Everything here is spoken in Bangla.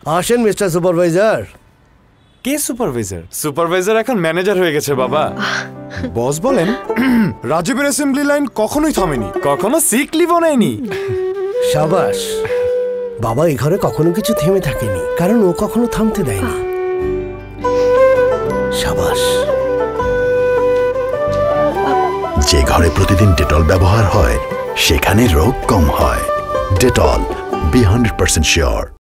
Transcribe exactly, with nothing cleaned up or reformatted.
আসেন মিস্টার সুপারভাইজার। কে সুপারভাইজার? সুপারভাইজার এখন ম্যানেজার হয়ে গেছে বাবা। বস বলেন রাজীবের অ্যাসেম্বলি লাইন কখনোই থামেনি, কখনো সিক লিভও নেয়নি। সাবাস। বাবা এই ঘরে কখনো কিছু থেমে থাকেনি, কারণ ও কখনো থামতে দেয়নি। সাবাস। যে ঘরে প্রতিদিন ডেটল ব্যবহার হয় সেখানে রোগ কম হয়। Dettol be hundred percent sure.